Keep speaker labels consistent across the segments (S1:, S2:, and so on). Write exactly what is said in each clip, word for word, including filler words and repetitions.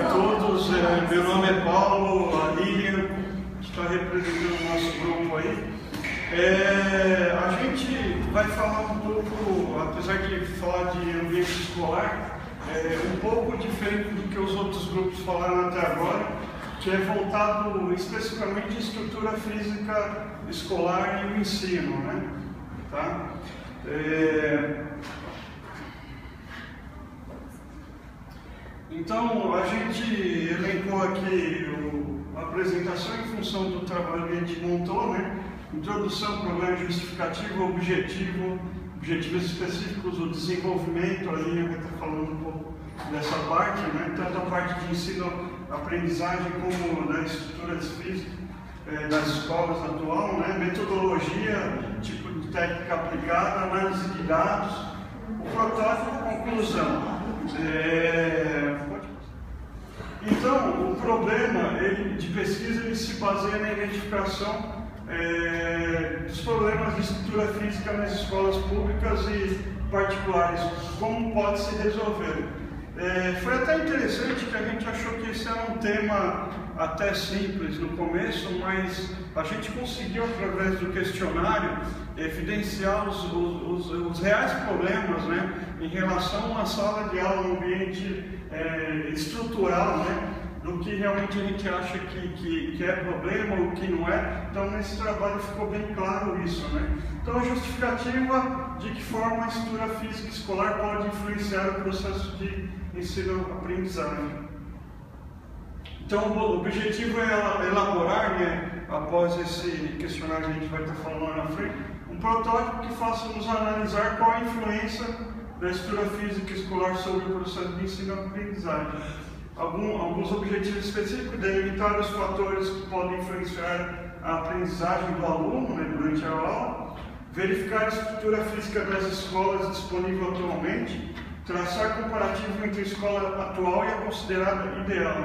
S1: todos, é, meu nome é Paulo, a Lilian, que está representando o nosso grupo aí. É, a gente vai falar um pouco, apesar de falar de ambiente escolar, é, um pouco diferente do que os outros grupos falaram até agora, que é voltado especificamente à estrutura física escolar e o ensino, né? Tá? É, Então, a gente elencou aqui o, a apresentação em função do trabalho que a gente montou, né? Introdução, problema justificativo, objetivo, objetivos específicos, o desenvolvimento, a linha vai estar falando um pouco dessa parte, né? Tanto a parte de ensino, aprendizagem, como da estrutura física é, das escolas atual, né? Metodologia, tipo de técnica aplicada, análise de dados, o protótipo e conclusão. É... Então, o problema ele, de pesquisa ele se baseia na identificação é, dos problemas de estrutura física nas escolas públicas e particulares, como pode se resolver. É, foi até interessante que a gente achou que esse era um tema até simples no começo, mas a gente conseguiu, através do questionário, evidenciar os, os, os, os reais problemas, né, em relação a uma sala de aula, um ambiente é, estrutural, né, do que realmente a gente acha que, que, que é problema ou que não é. Então, nesse trabalho ficou bem claro isso, né? Então, a justificativa de que forma a estrutura física escolar pode influenciar o processo de ensino-aprendizagem. Então, o objetivo é elaborar, né, após esse questionário que a gente vai estar falando lá na frente, um protótipo que faça nos analisar qual a influência da estrutura física escolar sobre o processo de ensino-aprendizagem. Algum, alguns objetivos específicos: delimitar os fatores que podem influenciar a aprendizagem do aluno, né, durante a aula, verificar a estrutura física das escolas disponível atualmente, traçar comparativo entre a escola atual e a considerada ideal.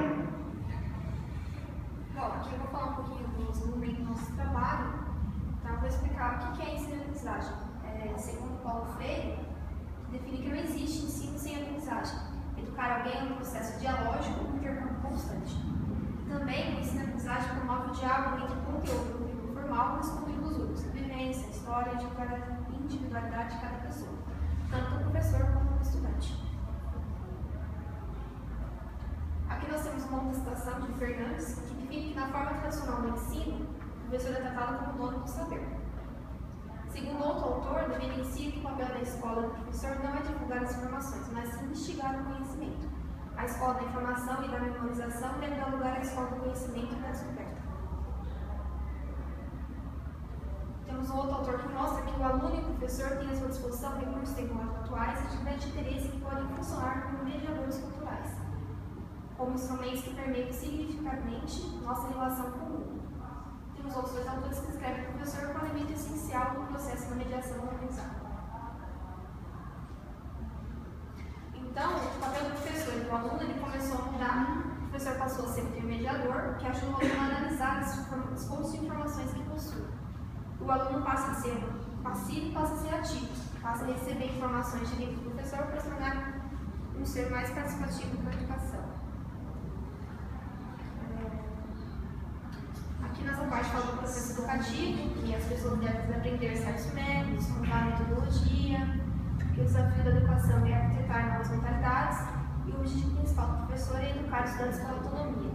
S2: Bom, aqui eu vou falar um pouquinho do desenvolvimento do nosso trabalho, tá? Vou explicar o que é ensino-aprendizagem. É, segundo Paulo Freire, define que não existe ensino sem aprendizagem. Educar alguém é um processo dialógico e intercâmbio constante. Também o ensino-aprendizagem promove o diálogo entre o conteúdo, o conteúdo formal e os conteúdos únicos, a vivência, a história e a individualidade de cada pessoa, tanto o professor como o estudante. Aqui nós temos uma citação de Fernandes, que define que na forma tradicional do ensino, o professor é tratado como dono do saber. Segundo outro autor, evidencia que o papel da escola do professor não é divulgar as informações, mas sim instigar o conhecimento. A escola da informação e da memorização deve dar lugar à escola do conhecimento e da descoberta. Temos um outro autor que mostra que o aluno e o professor têm à sua disposição recursos tecnológicos atuais e atividades de interesse que podem funcionar como mediadores culturais, como instrumentos que permeiam significativamente nossa relação comum. Temos outros dois autores que escrevem que o professor é um elemento essencial no processo da mediação do aprendizado. Então, o papel do professor e do aluno ele começou a mudar. O professor passou a ser o mediador, que ajuda o aluno a analisar os pontos de informações que possui. O aluno passa a ser passivo e passa a ser ativo, passa a receber informações de dentro do professor para se tornar um ser mais participativo na educação. Aqui nessa parte fala do processo educativo, que as pessoas devem aprender certos métodos, contar a metodologia, que o desafio da educação é arquitetar novas mentalidades e o objetivo principal do professor é educar os estudantes com autonomia.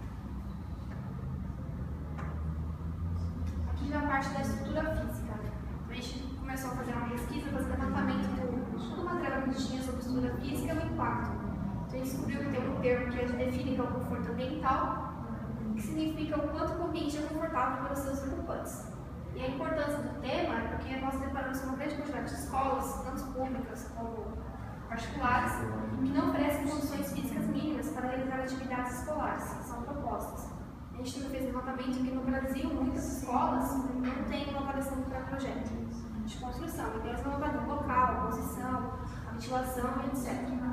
S2: Aqui já a parte da estrutura física. A gente começou a fazer uma pesquisa, fazer levantamento de toda uma matéria que a gente tinha sobre estrutura física e o impacto. Então a gente descobriu que tem um termo que a gente define que é o conforto ambiental, que significa o quanto o ambiente é confortável para os seus ocupantes. E a importância do tema é porque nós deparamos com uma grande quantidade de escolas, tanto públicas como particulares, que não oferecem condições físicas mínimas para realizar atividades escolares, que são propostas. A gente também fez levantamento que no Brasil muitas escolas não têm uma avaliação para projeto de construção, então elas não avaliam o local, a posição, a ventilação e etcétera.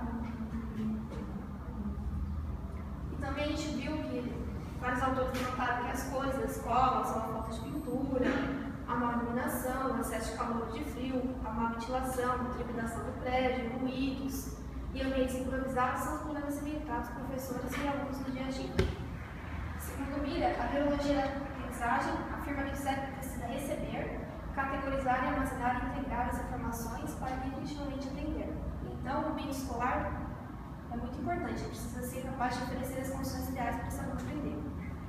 S2: E também a gente viu que vários autores levantaram que as cores da escola são a falta de pintura, a má iluminação, o excesso de calor e de frio, a má ventilação, a trepidação do prédio, ruídos e ambientes improvisados. analisar são os problemas imediatos dos professores e alunos no dia a dia. Segundo Miller, a biologia da aprendizagem afirma que o cérebro precisa receber, categorizar e armazenar e integrar as informações para definitivamente aprender. Então, o ambiente escolar é muito importante, precisa ser capaz de oferecer as condições ideais para esse aluno aprender.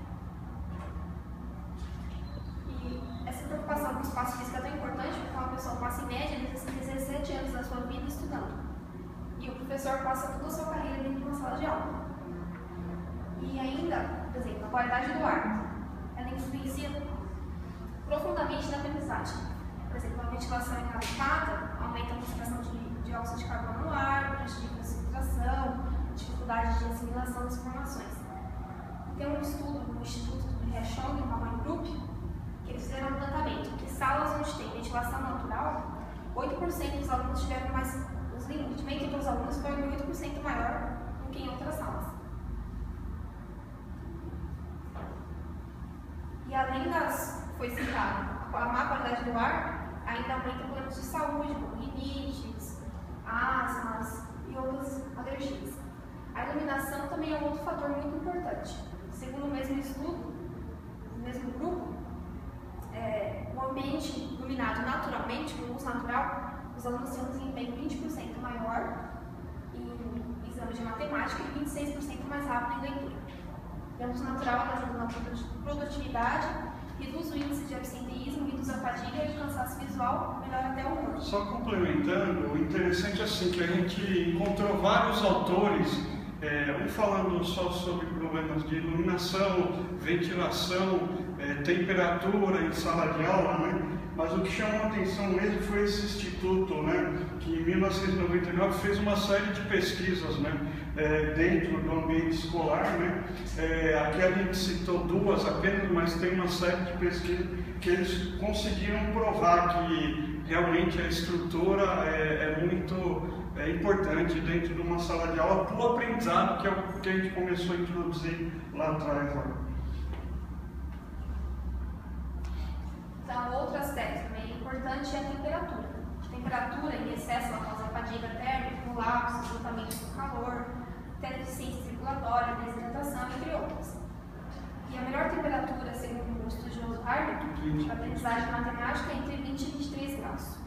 S2: E essa preocupação com o espaço físico é tão importante porque uma pessoa passa em média dezessete anos da sua vida estudando. E o professor passa toda a sua carreira dentro de uma sala de aula. E ainda, por exemplo, a qualidade do ar, ela influencia profundamente na aprendizagem. Por exemplo, a ventilação inadequada aumenta a concentração de dióxido de carbono no ar, prejudica a concentração, dificuldade de assimilação das informações. Tem um estudo no Instituto do Riachong, no Hawaii Group, que eles fizeram um levantamento que salas onde tem ventilação natural, oito por cento dos alunos tiveram mais, o rendimento entre os alunos foi oito por cento maior do que em outras salas. E além das, foi citado, a má qualidade do ar ainda aumenta problemas de saúde, como rinites, asmas e outras alergias. A iluminação também é um outro fator muito importante. Segundo o mesmo estudo, o mesmo grupo, é, o ambiente iluminado naturalmente, com luz natural, os alunos têm um desempenho vinte por cento maior em exames de matemática e vinte e seis por cento mais rápido em leitura. A luz natural ajuda na produtividade, reduz o índice de absenteísmo, reduz a fadiga e o cansaço visual, melhora até o humor.
S1: Só complementando, o interessante é assim, que a gente encontrou vários autores, é, um falando só sobre problemas de iluminação, ventilação, é, temperatura em sala de aula, né? Mas o que chamou a atenção mesmo foi esse instituto, né, que em mil novecentos e noventa e nove fez uma série de pesquisas, né, é, dentro do ambiente escolar, né. É, aqui a gente citou duas apenas, mas tem uma série de pesquisas que eles conseguiram provar que realmente a estrutura é, é muito é, importante dentro de uma sala de aula para o aprendizado, que é o que a gente começou a introduzir lá atrás. Né.
S2: Então, outro aspecto também importante é a temperatura. A temperatura em excesso ela causa fadiga térmica, colapso, esgotamento do calor, deficiência circulatória, desidratação, entre outras. E a melhor temperatura, segundo o estudioso Harvard, para aprendizagem matemática é entre vinte e vinte e três graus.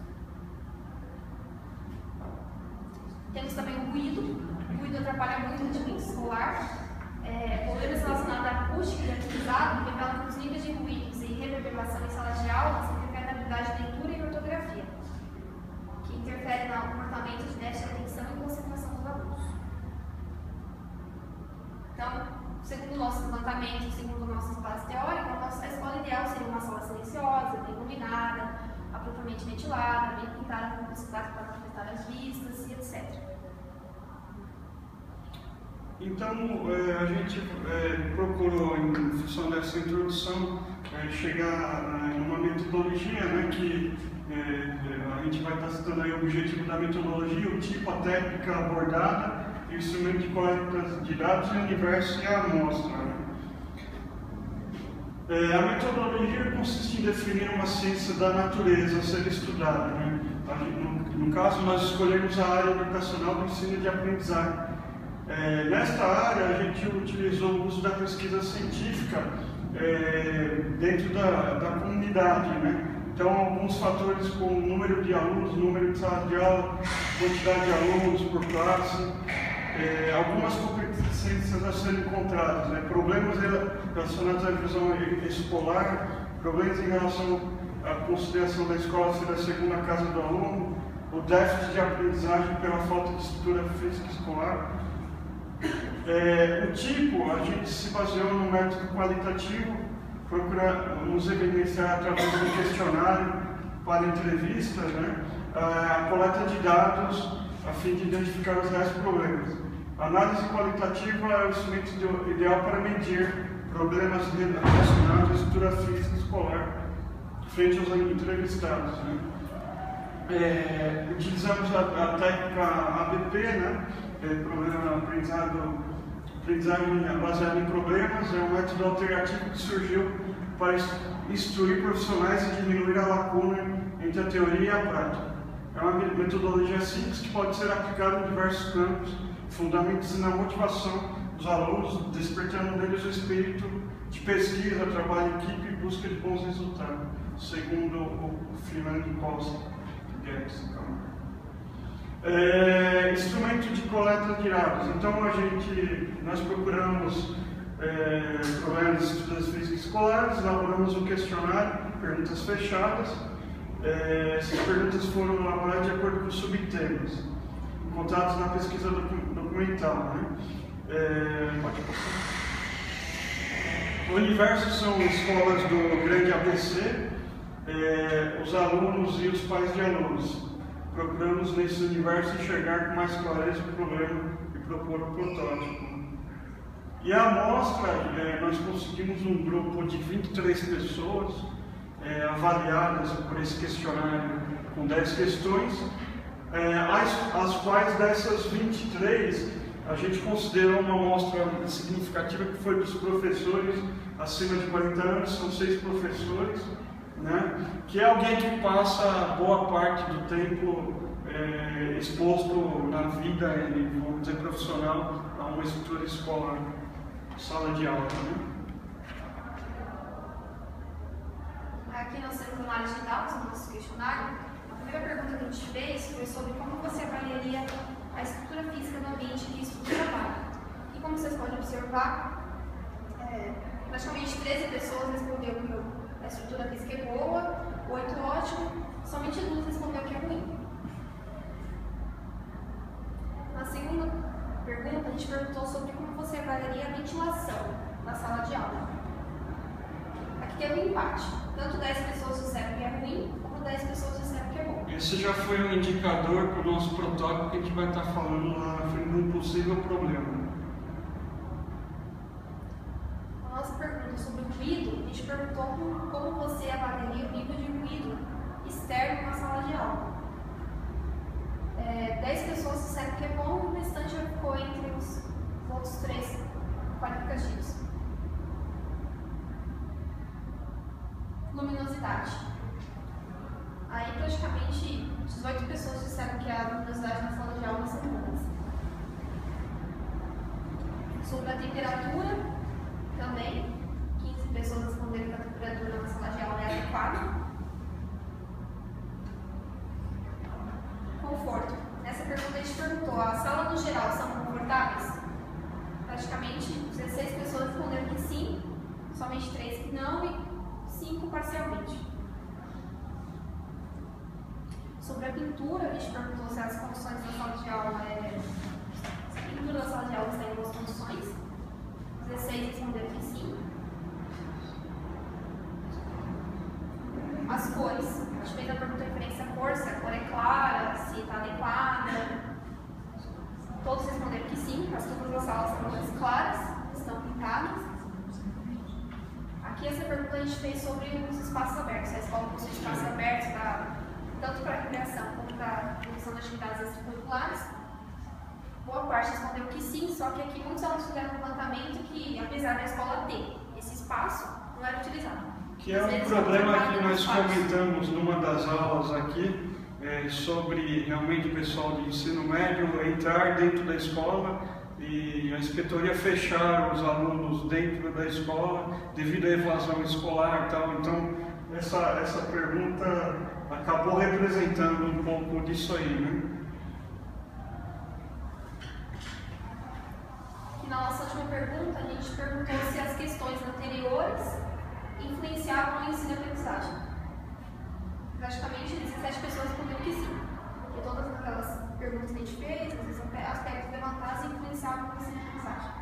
S2: Temos também o ruído. O ruído atrapalha muito o rendimento escolar. É, problemas relacionados à acústica e aprendizado revelam que os níveis de ruídos e reverberação em sala de aula interferem na habilidade de leitura e ortografia, que interfere no comportamento de déficit de atenção e concentração dos alunos. Então, segundo o nosso levantamento, segundo nossas bases teóricas, a nossa escola ideal seria uma sala silenciosa, bem iluminada, apropriadamente ventilada, bem pintada com publicidade para facilitar as vistas e etcétera.
S1: Então, é, a gente é, procurou, em função dessa introdução, é, chegar é, numa metodologia, né, que é, a gente vai estar citando aí o objetivo da metodologia, o tipo, a técnica abordada, o instrumento de coleta de dados, o universo e a amostra. Né. É, a metodologia consiste em definir uma ciência da natureza a ser estudada. Né. No, no caso, nós escolhemos a área educacional do ensino de aprendizagem. É, nesta área, a gente utilizou o uso da pesquisa científica é, dentro da, da comunidade, né? Então, alguns fatores como número de alunos, número de sala de aula, quantidade de alunos por classe, é, algumas competências a serem encontradas, né? Problemas relacionados à visão escolar, problemas em relação à consideração da escola ser a segunda casa do aluno, o déficit de aprendizagem pela falta de estrutura física escolar. É, o tipo, a gente se baseou no método qualitativo, procuramos evidenciar através de um questionário para entrevistas, né, a coleta de dados a fim de identificar os reais problemas. A análise qualitativa é o instrumento ideal para medir problemas relacionados à estrutura física escolar frente aos entrevistados. Né. É, utilizamos a, a técnica A B P, né? É, problema, aprendizado, aprendizagem baseada em problemas, é um método alternativo que surgiu para instruir profissionais e diminuir a lacuna entre a teoria e a prática. É uma metodologia simples que pode ser aplicada em diversos campos fundamentos na motivação dos alunos, despertando neles o espírito de pesquisa, trabalho em equipe e busca de bons resultados, segundo o Fernando Costa Guedes. É, instrumento de coleta de dados. Então a gente, nós procuramos é, problemas de estudos físicos escolares, elaboramos um questionário, perguntas fechadas. É, essas perguntas foram elaboradas de acordo com subtemas encontrados na pesquisa documental. Né? É, pode passar. O universo são escolas do grande A B C, é, os alunos e os pais de alunos. Procuramos nesse universo enxergar com mais clareza o problema e propor um protótipo. E a amostra, é, nós conseguimos um grupo de vinte e três pessoas é, avaliadas por esse questionário com dez questões, é, as, as quais dessas vinte e três a gente considerou uma amostra significativa que foi dos professores acima de quarenta anos, são seis professores. Né? Que é alguém que passa boa parte do tempo é, exposto na vida, vamos dizer, profissional, a uma estrutura escolar, sala de aula. Né?
S2: Aqui nós temos análise de dados no nosso questionário. A primeira pergunta que a gente fez foi sobre como você avaliaria a estrutura física do ambiente que estuda o trabalho. E como vocês podem observar, é, praticamente treze pessoas responderam que a estrutura física é boa, oito ótimo, somente duas respondeu que é ruim. Na segunda pergunta, a gente perguntou sobre como você avaliaria a ventilação na sala de aula. Aqui teve um empate, tanto dez pessoas disseram que é ruim, como dez pessoas disseram que é bom.
S1: Esse já foi um indicador para o nosso protótipo que a gente vai estar falando lá na frente de um possível problema.
S2: A nossa pergunta sobre o ruído, a gente perguntou como você avaliaria o nível de ruído externo na sala de aula. É, dez pessoas disseram que é bom, o restante ficou entre os outros três qualificativos. Luminosidade. Aí praticamente dezoito pessoas disseram que a luminosidade na sala de aula são boas. Sobre a temperatura, também, quinze pessoas responderam que a temperatura na sala de aula é adequada. Conforto. Nessa pergunta a gente perguntou, a sala no geral são confortáveis? Praticamente dezesseis pessoas responderam que sim, somente três que não e cinco parcialmente. Sobre a pintura, a gente perguntou se as condições da sala de aula é... se a pintura da sala de aula está em boas condições. dezesseis responderam que sim. As cores. A gente fez a pergunta referência à cor, se a cor é clara, se está adequada. Todos responderam que sim, as tubas da sala são cores claras, estão pintadas. Aqui essa pergunta a gente fez sobre os espaços abertos. A escola possui espaços abertos pra, tanto para a recreação como para a produção de atividades extracurriculares. Boa parte respondeu que sim, só que aqui muitos alunos fizeram um levantamento que, apesar da escola ter esse espaço, não era utilizado.
S1: Que é um problema que nós comentamos numa das aulas aqui, é, sobre realmente o pessoal de ensino médio entrar dentro da escola e a inspetoria fechar os alunos dentro da escola devido à evasão escolar e tal. Então, essa, essa pergunta acabou representando um pouco disso aí, né?
S2: Na nossa última pergunta, a gente perguntou se as questões anteriores influenciavam o ensino e aprendizagem. Praticamente dezessete pessoas responderam que sim, porque todas aquelas perguntas que a gente fez, esses aspectos levantados, influenciavam o ensino e aprendizagem.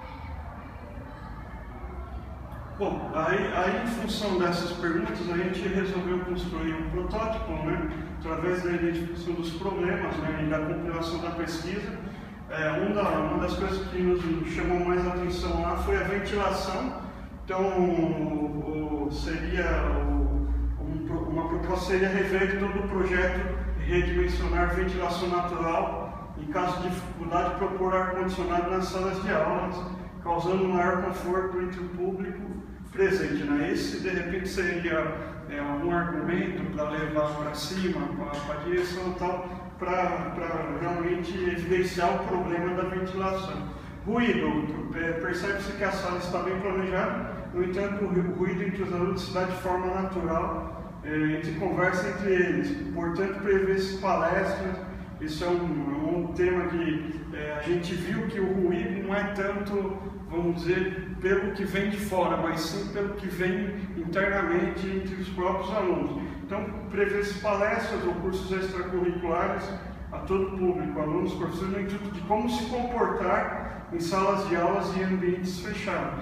S1: Bom, aí, aí em função dessas perguntas, a gente resolveu construir um protótipo, né, através da identificação dos problemas, né, e da compilação da pesquisa. É, um da, uma das coisas que nos chamou mais atenção lá foi a ventilação. Então, o, o, seria o, um, uma proposta seria rever todo o projeto e redimensionar ventilação natural, em caso de dificuldade, propor ar-condicionado nas salas de aulas, causando maior conforto entre o público presente. Né? Esse, de repente, seria é, um argumento para levar para cima, para a direção e tal, para realmente evidenciar o problema da ventilação. Ruído, percebe-se que a sala está bem planejada, no entanto o ruído entre os alunos se dá de forma natural, entre conversa entre eles, portanto prevê-se palestras. Isso é um, um tema que é, a gente viu que o ruído não é tanto, vamos dizer, pelo que vem de fora, mas sim pelo que vem internamente entre os próprios alunos. Então, prevê-se palestras ou cursos extracurriculares a todo o público, alunos, professores, no intuito de como se comportar em salas de aulas e ambientes fechados.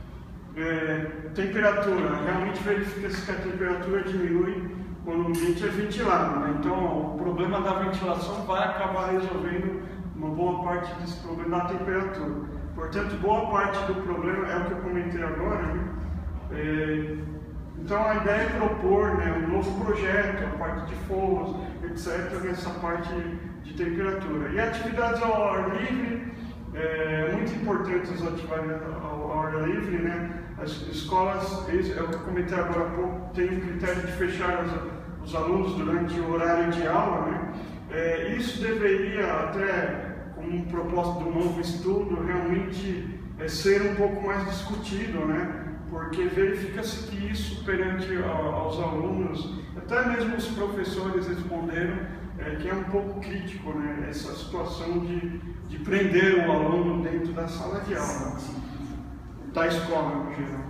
S1: É, temperatura, realmente verifica-se que a temperatura diminui quando o ambiente é ventilado, né? Então o problema da ventilação vai acabar resolvendo uma boa parte desse problema da temperatura. Portanto, boa parte do problema é o que eu comentei agora, né? É, então a ideia é propor, né, um novo projeto, a parte de fogos, etcétera, nessa parte de temperatura. E atividades ao ar livre, é muito importante as atividades ao, ao ar livre, né? As escolas, é o que eu comentei agora há pouco, tem o critério de fechar as, os alunos durante o horário de aula, né? É, isso deveria, até como um propósito do novo estudo, realmente é, ser um pouco mais discutido, né? Porque verifica-se que isso perante a, aos alunos, até mesmo os professores responderam é, que é um pouco crítico, né? Essa situação de, de prender o aluno dentro da sala de aula, da escola no geral.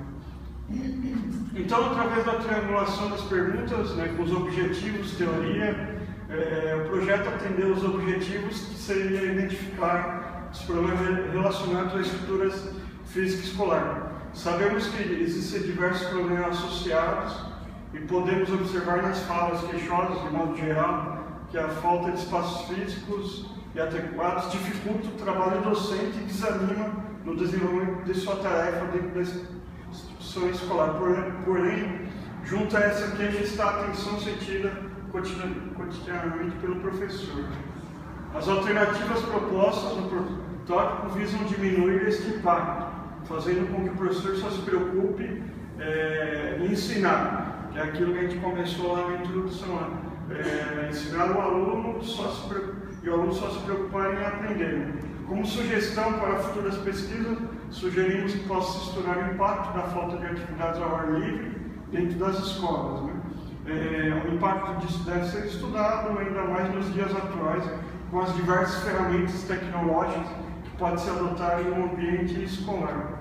S1: Então, através da triangulação das perguntas, né, com os objetivos, teoria, é, o projeto atendeu os objetivos, que seria identificar os problemas relacionados às estruturas físicas escolar. Sabemos que existem diversos problemas associados e podemos observar nas falas queixosas, de modo geral, que a falta de espaços físicos e adequados dificulta o trabalho docente e desanima no desenvolvimento de sua tarefa dentro da instituição escolar. Porém, junto a essa queixa está a atenção sentida cotidianamente pelo professor. As alternativas propostas no protótipo visam diminuir este impacto, fazendo com que o professor só se preocupe é, em ensinar, que é aquilo que a gente começou lá na introdução, lá. É, ensinar o aluno só se, e o aluno só se preocupar em aprender. Como sugestão para futuras pesquisas, sugerimos que possa se estudar o impacto da falta de atividades ao ar livre dentro das escolas, né? É, o impacto disso deve ser estudado ainda mais nos dias atuais, com as diversas ferramentas tecnológicas que pode se adotar em um ambiente escolar.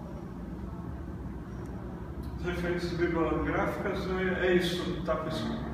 S1: As referências bibliográficas é, é isso, tá, pessoal?